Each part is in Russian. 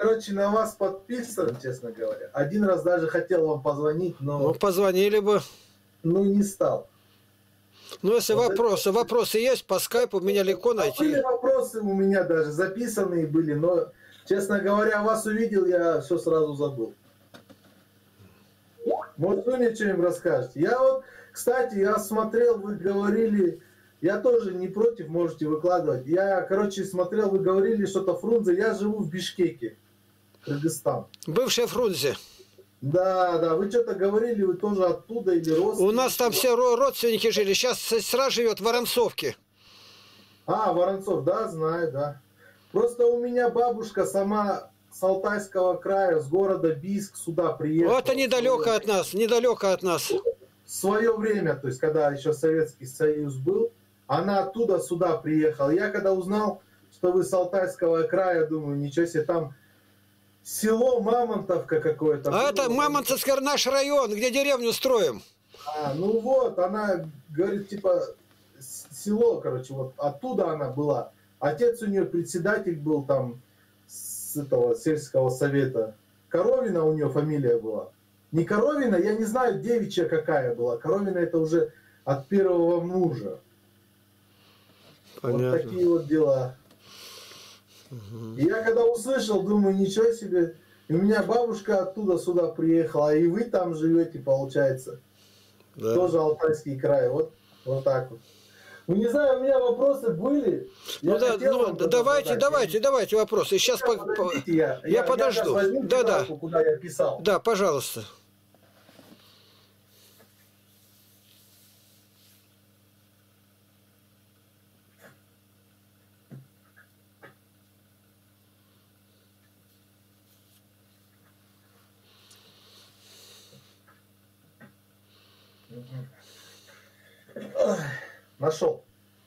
короче, на вас подписан, честно говоря. Один раз даже хотел вам позвонить, но... Ну, позвонили бы. Ну, не стал. Ну, если Вот вопросы есть, по скайпу меня легко найти. Были вопросы у меня даже, записанные были, но, честно говоря, вас увидел, я все сразу забыл. Может, вы мне что-нибудь расскажете? Я вот, кстати, я смотрел, вы говорили, я тоже не против, можете выкладывать. Я, короче, смотрел, вы говорили что-то Фрунзе, я живу в Бишкеке, Кыргызстан. Бывшая Фрунзе. Да, да, вы что-то говорили, вы тоже оттуда или родственники? У нас там все родственники жили. Сейчас сестра живет в Воронцовке. А, Воронцов, да, знаю, да. Просто у меня бабушка сама с Алтайского края, с города Бийск сюда приехала. Это недалеко от нас, недалеко от нас. В свое время, то есть когда еще Советский Союз был, она оттуда сюда приехала. Я когда узнал, что вы с Алтайского края, думаю, ничего себе, там село Мамонтовка какое-то. А это Мамонтовский наш район, где деревню строим. А, ну вот, она говорит, типа, село, короче, вот оттуда она была. Отец у нее председатель был там с этого сельского совета. Коровина у нее фамилия была. Не Коровина, я не знаю, девичья какая была. Коровина это уже от первого мужа. Понятно. Вот такие вот дела. И я когда услышал, думаю, ничего себе. И у меня бабушка оттуда сюда приехала, и вы там живете, получается. Да. Тоже Алтайский край. Вот так вот. Ну, не знаю, у меня вопросы были. Ну, да, ну давайте вопросы. Сейчас я подожду. Да. Куда я писал. Да, пожалуйста. Нашел.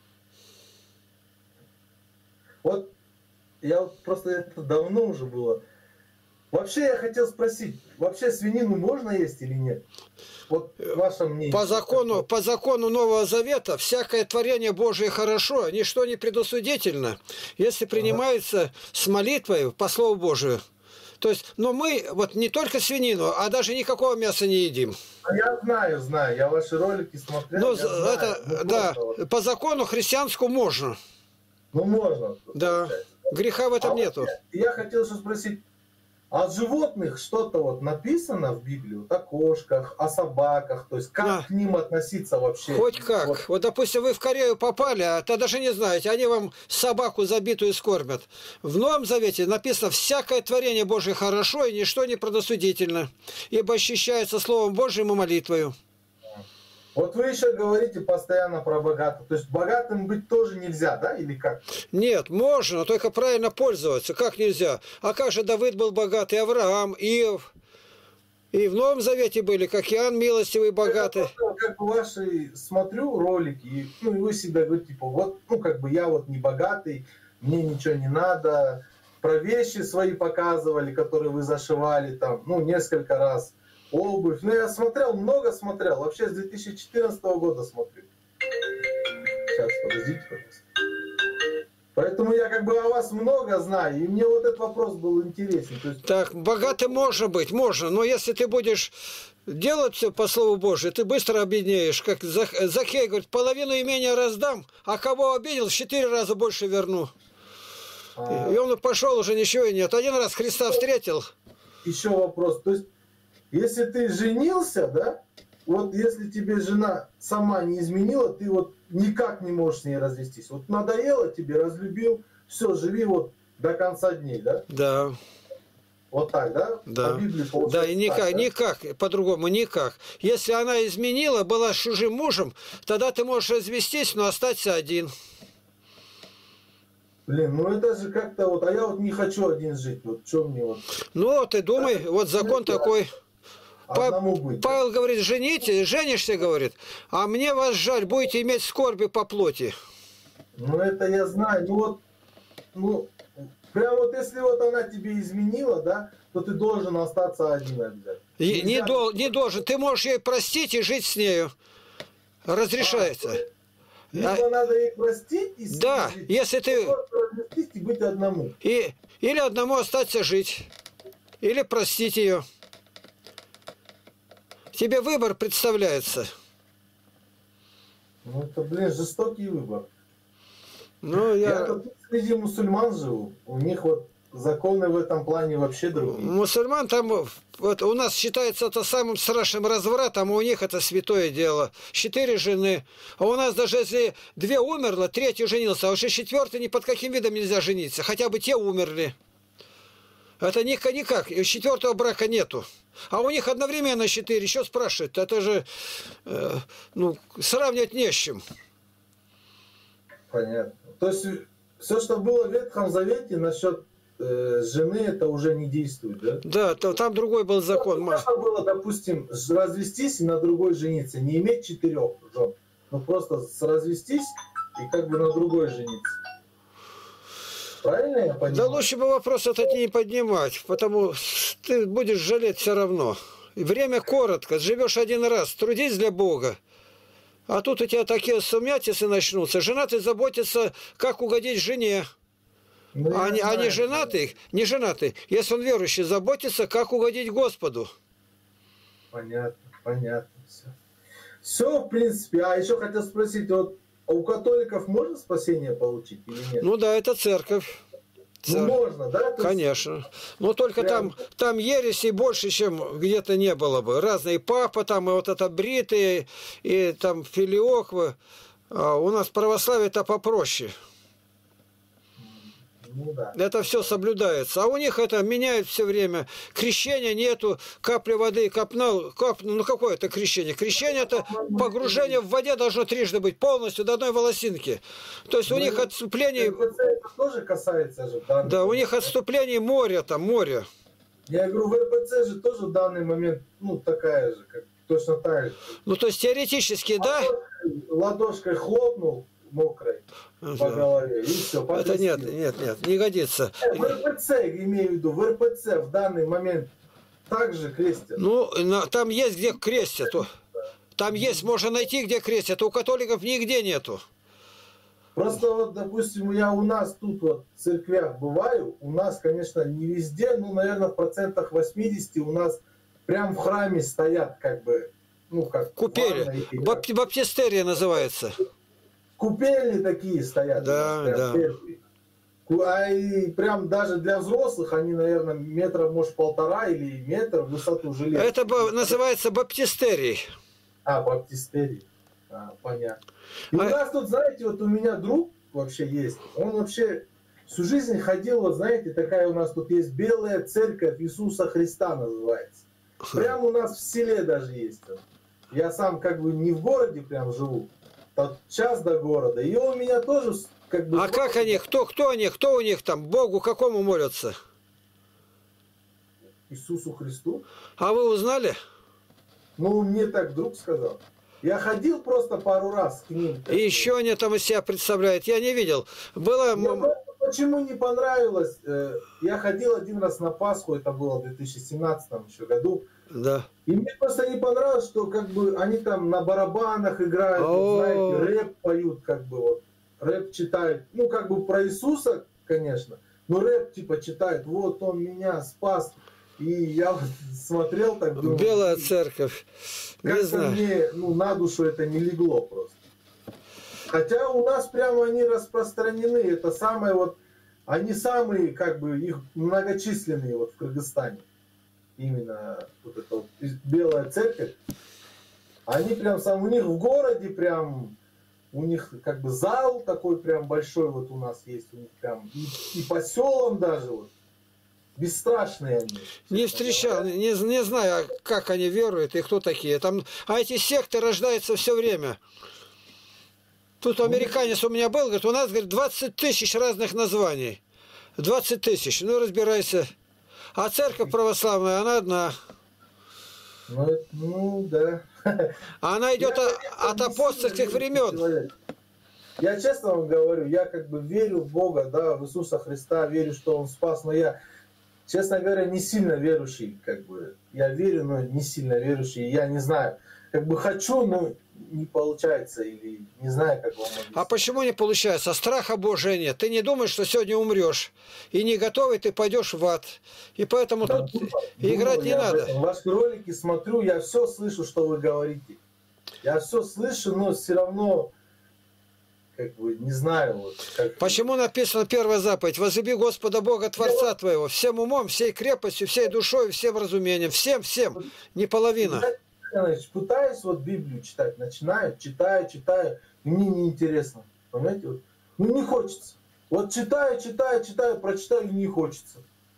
Вот я вот просто это давно уже было. Вообще я хотел спросить, вообще свинину можно есть или нет? Вот ваше мнение. По закону Нового Завета всякое творение Божие хорошо, ничто не предосудительно, если принимается с молитвой по Слову Божию. То есть, но мы вот не только свинину, а даже никакого мяса не едим. Я знаю, я ваши ролики смотрел. Ну, это, да, по закону христианскому можно. Ну, можно. Да, греха в этом нету. Я хотел еще спросить, о животных что-то вот написано в Библии, вот о кошках, о собаках, то есть как к ним относиться вообще? Хоть как. Вот, допустим, вы в Корею попали, а то даже не знаете, они вам собаку забитую скормят. В Новом Завете написано, всякое творение Божие хорошо, и ничто не предосудительно, ибо ощущается Словом Божьим и молитвою. Вот вы еще говорите постоянно про богатых. То есть богатым быть тоже нельзя, да, или как? Нет, можно, только правильно пользоваться. Как нельзя? А как же Давид был богатый, Авраам, Иов? И в Новом Завете были, как Иоанн милостивый, богатый. Я как бы ваши смотрю ролики, и вы всегда говорите, типа, вот, как бы я вот не богатый, мне ничего не надо. Про вещи свои показывали, которые вы зашивали там, несколько раз. Обувь. Я смотрел, много смотрел. Вообще с 2014 года смотрю. Сейчас, подождите, пожалуйста. Поэтому я как бы о вас много знаю. И мне вот этот вопрос был интересен. То есть... Так, богатым можно быть, можно. Но если ты будешь делать все по Слову Божию, ты быстро обеднеешь. Как Закхей говорит, половину имения раздам, а кого обидел, в 4 раза больше верну. И он пошел, уже ничего и нет. Один раз Христа встретил. Еще вопрос. То есть если ты женился, да, вот если тебе жена сама не изменила, ты вот никак не можешь с ней развестись. Вот надоело тебе, разлюбил, все, живи вот до конца дней, да? Да. Вот так, да? Да. По Библии Да, и никак, так, да? никак, по-другому никак. Если она изменила, была с чужим мужем, тогда ты можешь развестись, но остаться один. Блин, это же как-то вот, а я вот не хочу один жить, вот что мне вот... Ну, ты думай, вот закон такой... Павел говорит, женишься, говорит, а мне вас жаль, будете иметь скорби по плоти. Это я знаю. Прям вот если вот она тебе изменила, да, то ты должен остаться один обязательно. Не должен, ты можешь ей простить и жить с нею. Разрешается. Либо надо ей простить и да, жить, если ты... и быть одному. И Или одному остаться жить, или простить ее. Тебе выбор представляется. Ну, это, блин, жестокий выбор. Ну, Я тут среди мусульман живу. У них вот законы в этом плане вообще другие. Мусульман там, вот у нас считается это самым страшным развратом, а у них это святое дело. 4 жены. А у нас даже если 2 умерло, 3-й женился, а уже 4-й ни под каким видом нельзя жениться. Хотя бы те умерли. Это никак. 4-го брака нету. А у них одновременно 4. Еще спрашивают. Это же ну, сравнивать не с чем. Понятно. То есть все, что было в Ветхом Завете насчет жены, это уже не действует, да? Да, там другой был закон. Можно было, допустим, развестись и на другой жениться, не иметь 4 жен, но просто развестись и как бы на другой жениться. Правильно я понимаю? Да лучше бы вопрос этот не поднимать, потому что ты будешь жалеть все равно. И время коротко, живешь один раз, трудись для Бога. А тут у тебя такие сумятицы начнутся. Женатый заботится, как угодить жене. Ну, А не женатый, не женатый, если он верующий, заботится, как угодить Господу. Понятно. Все, в принципе. А еще хотел спросить, вот у католиков можно спасение получить или нет? Ну да, это церковь. Ну, можно, да? То конечно. Но только прям... там ереси больше, чем где-то не было бы. Разные папы, там и вот это бритые, и там филиоквы. А у нас православие-то попроще. Ну, да. Это все соблюдается. А у них это меняют все время. Крещения нету, капли воды капнул, ну какое это крещение? Крещение это погружение в воде должно трижды быть, полностью до одной волосинки. То есть у них отступлений... Это тоже касается же. Да, у них отступлений море там, море. Я говорю, в РПЦ же тоже в данный момент, ну, такая же, как точно так же. Ну, то есть теоретически, да? Ладошкой хлопнул мокрой по голове, и все. Это нет, не годится. В РПЦ, имею в виду, в РПЦ в данный момент также крестят. Ну, там есть где крестят. Там есть, можно найти, где крестят. У католиков нигде нету. Просто вот, допустим, я у нас тут вот в церквях бываю, у нас, конечно, не везде, но, наверное, в процентах 80 у нас прям в храме стоят, как бы, ну, как... Купели. Баптистерия называется. Купельни такие стоят. Да. А и прям даже для взрослых они, наверное, метров, может, 1,5 или метр в высоту железа. Это называется баптистерией. Баптистерий. Понятно. И у нас тут, знаете, вот у меня друг вообще есть. Он вообще всю жизнь ходил, вот знаете, такая у нас тут есть Белая Церковь Иисуса Христа называется. Прямо у нас в селе даже есть. Я сам как бы не в городе прям живу. Час до города. И он у меня тоже как бы... А как они? Кто они? Кто у них там? Богу какому молятся? Иисусу Христу. А вы узнали? Ну, мне так друг сказал. Я ходил просто пару раз к ним. И еще они там из себя представляют. Я не видел. Было... Почему не понравилось? Я ходил один раз на Пасху, это было в 2017 еще году. Да. И мне просто не понравилось, что как бы они там на барабанах играют, вот, знаете, рэп поют, как бы вот, рэп читают, ну как бы про Иисуса, конечно, но рэп типа читают, вот он меня спас, и я вот смотрел так, думаю, Белая Церковь, не знаю. мне, ну, на душу это не легло просто. Хотя у нас прямо они распространены, это самое вот, они самые, как бы, их многочисленные вот в Кыргызстане. Именно вот эта вот Белая Церковь, они прям сам, у них в городе прям, у них как бы зал такой прям большой вот у нас есть, у них прям и по селам даже вот, бесстрашные они. Не встречал, не знаю, как они веруют и кто такие. Там, а эти секты рождаются все время. Тут американец у меня был, говорит, у нас, говорит, 20 тысяч разных названий. 20 тысяч, ну разбирайся. А церковь православная, она одна. Ну да. Она идет от апостольских времен. Я честно вам говорю, я как бы верю в Бога, да, в Иисуса Христа, верю, что Он спас, но я, честно говоря, не сильно верующий, как бы. Я верю, но не сильно верующий, я не знаю. Как бы хочу, но не получается или не знаю, как вам объяснить. А почему не получается? Страха Божия нет. Ты не думаешь, что сегодня умрешь. И не готовый ты пойдешь в ад. И поэтому Да, тут играть не надо. Ваши ролики смотрю, я все слышу, что вы говорите. Я все слышу, но все равно, как бы, не знаю. Вот, как... Почему написано первая заповедь? Возлюби Господа Бога Творца твоего всем умом, всей крепостью, всей душой, всем разумением. Всем, не половина. Значит, пытаюсь вот Библию читать, начинаю, читаю, и мне неинтересно. Понимаете? Вот, ну не хочется. Вот читаю, прочитаю, и не хочется.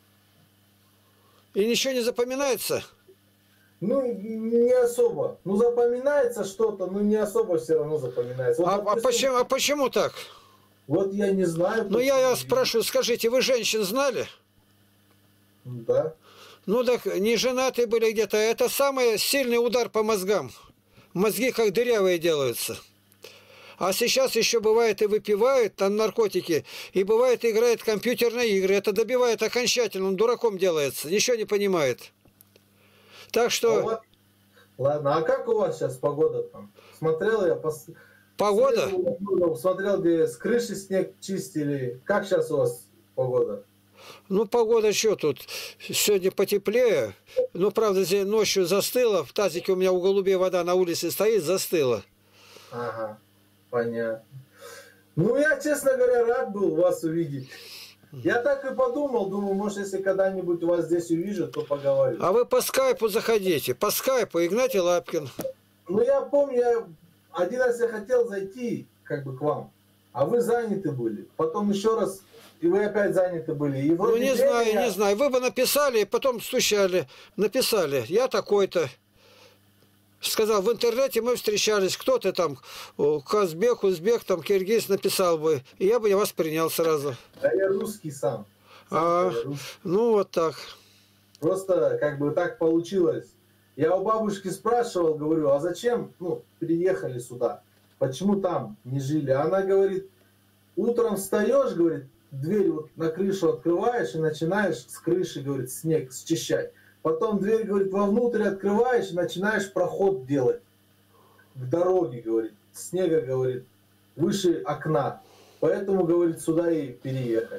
И ничего не запоминается? Ну, не особо. Ну, запоминается что-то, но не особо все равно запоминается. Вот, допустим, почему так? Вот я не знаю. Ну, я спрашиваю, скажите, вы женщин знали? Да. Ну, так не женатые были где-то. Это самый сильный удар по мозгам. Мозги как дырявые делаются. А сейчас еще бывает и выпивают там наркотики, и бывает играет компьютерные игры. Это добивает окончательно, он дураком делается, ничего не понимает. Так что... Ладно, а как у вас сейчас погода там? Смотрел я... Погода? Смотрел, где с крыши снег чистили. Как сейчас у вас погода? Ну, погода что тут? Сегодня потеплее. Ну, правда, ночью застыла. В тазике у меня у голубей вода на улице стоит, застыла. Ага, понятно. Ну, я, честно говоря, рад был вас увидеть. Я так и подумал, думаю, может, если когда-нибудь вас здесь увижу, то поговорю. А вы по скайпу заходите. По скайпу Игнатий Лапкин. Ну, я помню, один раз я хотел зайти как бы к вам, а вы заняты были. Потом еще раз, и вы опять заняты были. И ну, не знаю. Вы бы написали, и потом стучали. Написали, я такой-то. Сказал, в интернете мы встречались. Кто ты там? Казбек, узбек, там, киргиз написал бы. И я бы вас принял сразу. Да я русский сам. Ну, вот так. Просто как бы так получилось. Я у бабушки спрашивал, говорю, а зачем, переехали сюда? Почему там не жили? Она говорит, утром встаешь, говорит, дверь вот на крышу открываешь и начинаешь с крыши, говорит, снег счищать. Потом дверь, говорит, вовнутрь открываешь и начинаешь проход делать к дороге, говорит. Снега, говорит, выше окна. Поэтому, говорит, сюда и переехали.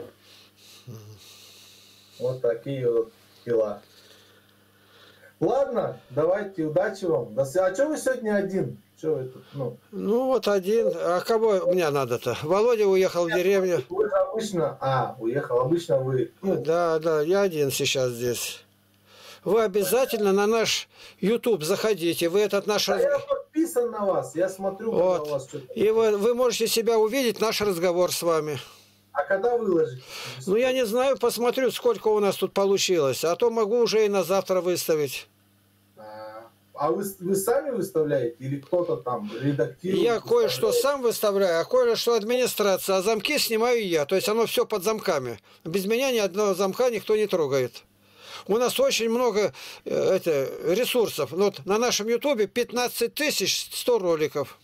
Вот такие вот дела. Ладно, давайте, удачи вам. А что вы сегодня один? Что вы тут, Ну, вот один. А кого мне надо-то? Володя уехал в деревню. Вы обычно... уехал. Обычно вы... Да, я один сейчас здесь. Вы обязательно на наш YouTube заходите. Вы этот наш... я подписан на вас. Я смотрю, вот. у вас что-то... И вы можете себя увидеть, наш разговор с вами. А когда выложите? Ну, я не знаю, посмотрю, сколько у нас тут получилось. А то могу уже и на завтра выставить. А вы сами выставляете? Или кто-то там редактирует? Я кое-что сам выставляю, а кое-что администрация. А замки снимаю я. То есть оно все под замками. Без меня ни одного замка никто не трогает. У нас очень много ресурсов. Вот на нашем ютубе 15 100 роликов.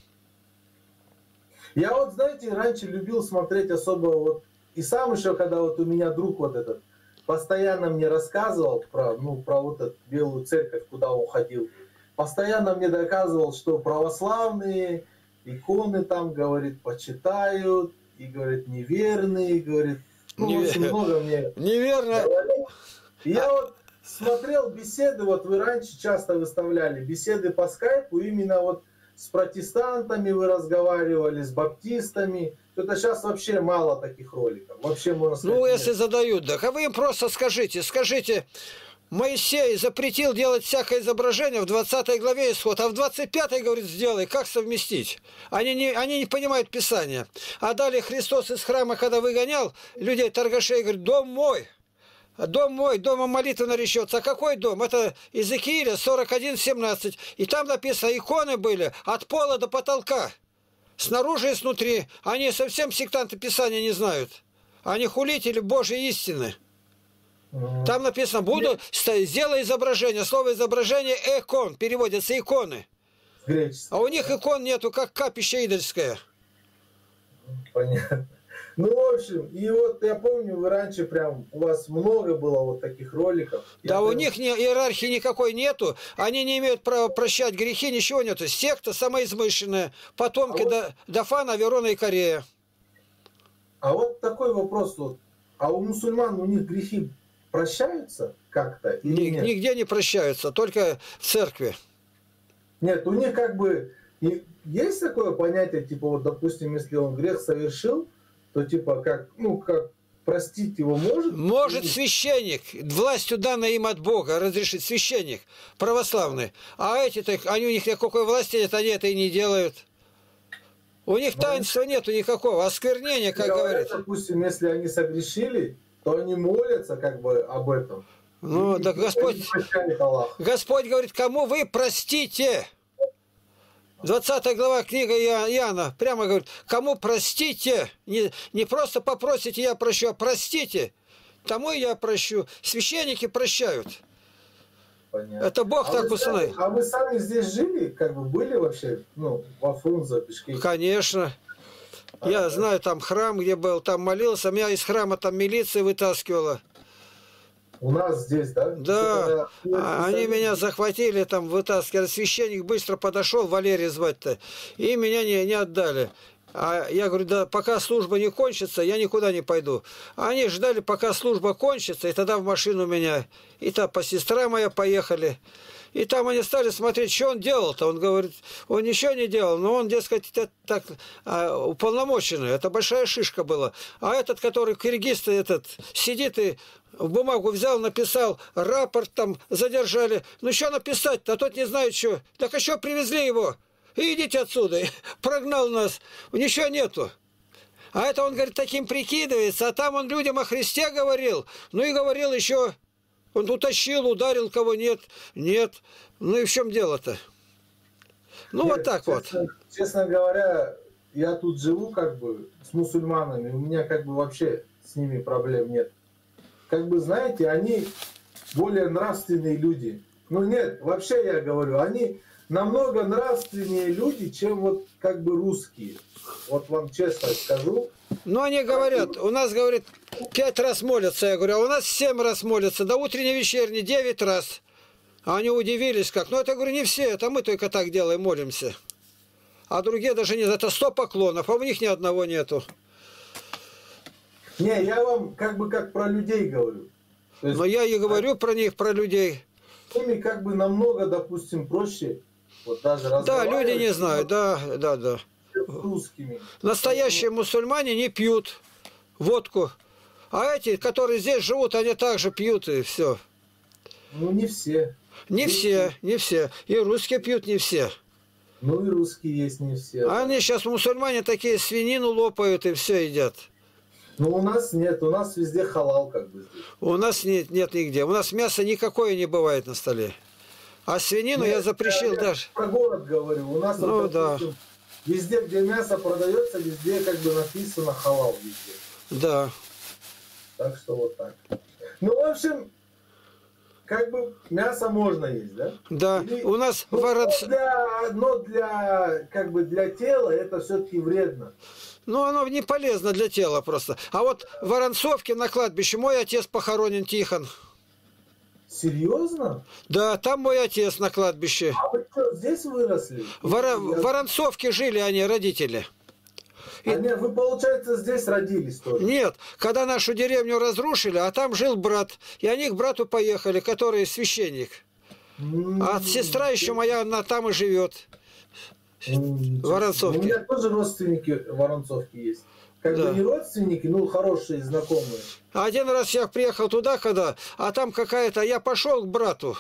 Я вот, знаете, раньше любил смотреть особо вот... И сам еще, когда вот у меня друг вот этот постоянно мне рассказывал про вот эту Белую Церковь, куда он ходил. Постоянно мне доказывал, что православные иконы там, говорит, почитают, и, говорит, неверные, говорит, очень много мне неверно. говорил. И я вот смотрел беседы, вот вы раньше часто выставляли беседы по скайпу, именно вот с протестантами вы разговаривали, с баптистами. Это сейчас вообще мало таких роликов. Вообще, можно сказать, ну, если задают, да. А вы им просто скажите, Моисей запретил делать всякое изображение в 20 главе Исход, а в 25 говорит, сделай. Как совместить? Они не понимают Писания. А далее Христос из храма, когда выгонял людей, торгашей, говорит, дом мой, дома молитва наречется. А какой дом? Это Иезекииля 41:17. И там написано, иконы были от пола до потолка. Снаружи и снутри. Они совсем сектанты Писания не знают. Они хулители Божьей истины. Там написано, сделай изображение. Слово изображение икон. Переводятся иконы. А у них икон нету, как капище идольское. Понятно. Ну, в общем, и вот я помню, вы раньше прям, у вас много было вот таких роликов. Да, Я у прям... них иерархии никакой нету, они не имеют права прощать грехи, ничего нету. Секта самоизмышленная, потомки Дафана, Верона и Корея. А вот такой вопрос вот. А у мусульман у них грехи прощаются как-то или нет? Нигде не прощаются, только в церкви. Нет, у них как бы есть такое понятие, типа вот, допустим, если он грех совершил, то типа как, ну как простить его может? Может священник, властью данной им от Бога, разрешить священник православный. А эти-то, они у них никакой власти нет, они это и не делают. У них таинства нету никакого, осквернения, как говорят. Допустим, если они согрешили, то они молятся как бы об этом. Ну, да Господь говорит, кому вы простите? 20 глава книга Иоанна прямо говорит, кому простите, не просто попросите, я прощу, а простите, тому я прощу. Священники прощают. Понятно. Это Бог так установил. А вы сами здесь жили, как бы были вообще, ну, во Фрунзе, Бишкеке? Конечно. Я знаю, там храм, где был, там молился, меня из храма там милиция вытаскивала. У нас здесь, да? Да, они меня захватили, там вытаскивали. Священник быстро подошел, Валерий звать-то, и меня не отдали. А я говорю, да пока служба не кончится, я никуда не пойду. Они ждали, пока служба кончится, и тогда в машину меня. И там сестра моя поехали. И там они стали смотреть, что он делал-то. Он говорит, он ничего не делал, но он, дескать, так уполномоченный. Это большая шишка была. А этот, который киргиз, этот сидит и в бумагу взял, написал, рапорт там задержали. Ну, что написать-то? А тот не знает, что. Так еще привезли его. И идите отсюда. И прогнал нас. Ничего нету. А это он, говорит, таким прикидывается. А там он людям о Христе говорил. Ну и говорил еще. Он утащил, ударил кого нет. Нет. Ну и в чем дело-то? Ну, нет, вот так честно, вот. Честно говоря, я тут живу как бы с мусульманами. У меня как бы вообще с ними проблем нет. Как бы, знаете, они более нравственные люди. Ну нет, вообще я говорю, они намного нравственнее люди, чем вот как бы русские. Вот вам честно скажу. Ну, они говорят, у нас, говорит, 5 раз молятся. Я говорю, а у нас 7 раз молятся. До утренней вечерней 9 раз. А они удивились как. Ну, это, говорю, не все. Это мы только так делаем, молимся. А другие даже не... Это 100 поклонов, а у них ни одного нету. Не, я вам как бы как про людей говорю. То есть, но я и говорю про них, про людей. С ними как бы намного, допустим, проще. Вот даже да, люди не знают, да. Русскими. Настоящие мусульмане не пьют водку. А эти, которые здесь живут, они также пьют и все. Ну, не все. Не все, не все. И русские пьют не все. Ну, и русские есть не все. А они сейчас, мусульмане, такие свинину лопают и все едят. Ну, у нас нет. У нас везде халал как бы здесь. У нас нет нигде. У нас мяса никакое не бывает на столе. А свинину я запрещил даже. Про город говорю. У нас, ну, вот, допустим, везде, где мясо продается, везде как бы написано халал везде. Да. Так что вот так. Ну, в общем, как бы мясо можно есть, да? Да. Или, у нас но для как бы для тела это все-таки вредно. Ну, оно не полезно для тела просто. А вот в Воронцовке на кладбище мой отец похоронен, Тихон. Серьезно? Да, там мой отец на кладбище. А вы что, здесь выросли? В Воронцовке жили они, родители. Нет, вы, получается, здесь родились тоже? Нет, когда нашу деревню разрушили, а там жил брат. И они к брату поехали, который священник. А сестра еще моя, она там и живет. В Воронцовке. У меня тоже родственники в Воронцовке есть. Как бы не родственники, но хорошие, знакомые. Один раз я приехал туда, а там какая-то... Я пошел к брату,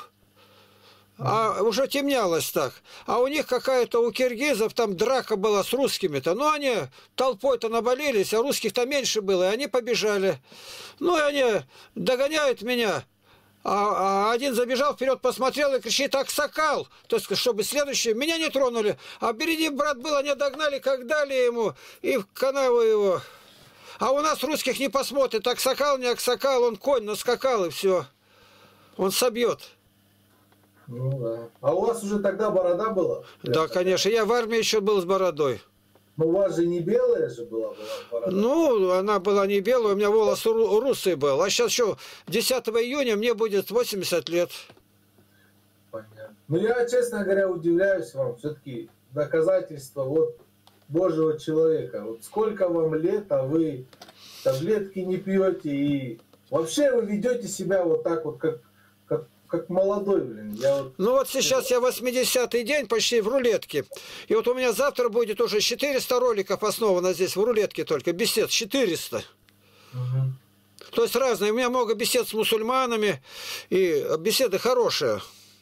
а уже темнялось так. А у них какая-то, у киргизов, там драка была с русскими-то. Ну, они толпой-то наболелись, а русских-то меньше было, и они побежали. Ну, и они догоняют меня. А один забежал вперед, посмотрел и кричит: «Аксакал!» То есть, чтобы следующие меня не тронули. А впереди брат был, они догнали, как дали ему, и в канаву его. А у нас русских не посмотрит. Аксакал, не аксакал, он конь наскакал, и все. Он собьет. Ну да. А у вас уже тогда борода была? Да, конечно. Я в армии еще был с бородой. Но у вас же не белая же была борода. Ну, она была не белая, у меня волос русый был. А сейчас еще 10 июня мне будет 80 лет. Понятно. Ну, я, честно говоря, удивляюсь вам. Все-таки доказательства вот Божьего человека. Вот сколько вам лет, а вы таблетки не пьете и вообще вы ведете себя вот так вот, как молодой, блин. Ну вот сейчас я 80-й день почти в рулетке. И вот у меня завтра будет уже 400 роликов основано здесь в рулетке только. Бесед 400. Угу. То есть разные. У меня много бесед с мусульманами. И беседы хорошие.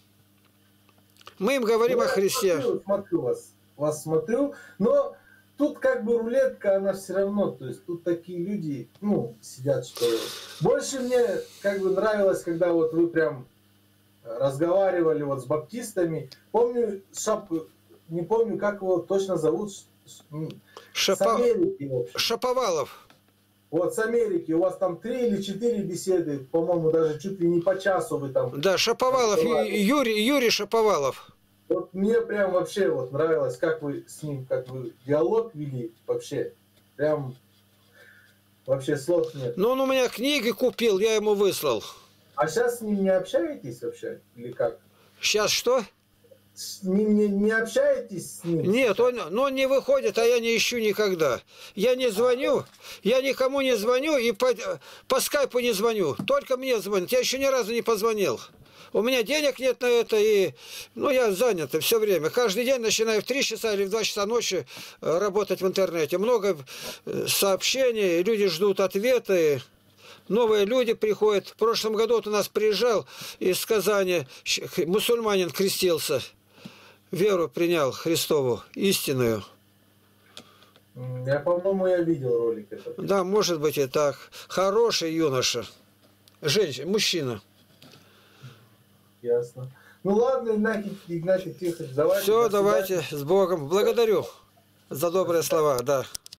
Мы им говорим о Христе. Смотрю вас смотрю. Но тут как бы рулетка, она все равно. То есть тут такие люди, ну, сидят, что... Больше мне как бы нравилось, когда вот вы прям... разговаривали вот с баптистами. Помню, не помню, как его точно зовут. С Америки. Шаповалов. Вот с Америки. У вас там 3 или 4 беседы, по-моему, даже чуть ли не по часу вы там. Да, Шаповалов, Юрий Шаповалов. Вот мне прям вообще вот нравилось, как вы с ним, как вы диалог вели вообще. Прям вообще слов нет. Ну, он у меня книги купил, я ему выслал. А сейчас с ним не общаетесь вообще? Или как? Сейчас что? С ним не общаетесь с ним? Нет, он не выходит, а я не ищу никогда. Я не звоню, я никому не звоню и по скайпу не звоню. Только мне звонят. Я еще ни разу не позвонил. У меня денег нет на это, и я занят все время. Каждый день начинаю в 3 часа или в 2 часа ночи работать в интернете. Много сообщений, люди ждут ответы. Новые люди приходят. В прошлом году вот у нас приезжал из Казани мусульманин, крестился. Веру принял Христову, истинную. Я, по-моему, я видел ролик этот. Да, может быть и так. Хороший юноша. Мужчина. Ясно. Ну ладно, Игнатий Тихонович, давайте. Все, давайте, с Богом. Благодарю за добрые слова, да.